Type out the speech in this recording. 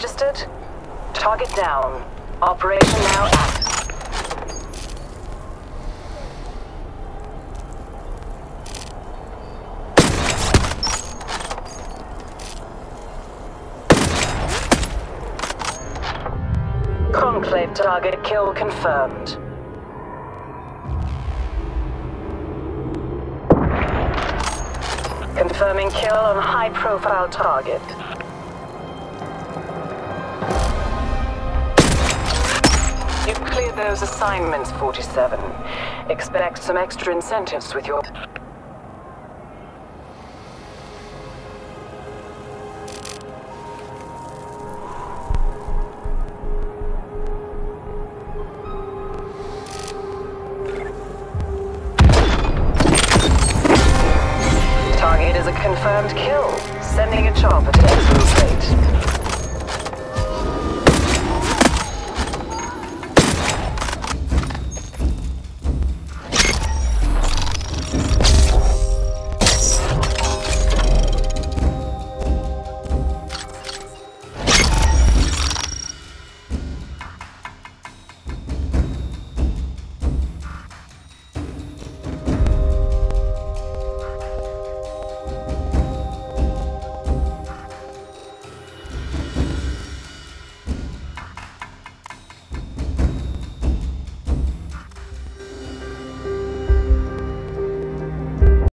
registered. Target down. Operation now active. Conclave target kill confirmed. Confirming kill on high-profile target. You've cleared those assignments, 47. Expect some extra incentives with your... Target is a confirmed kill.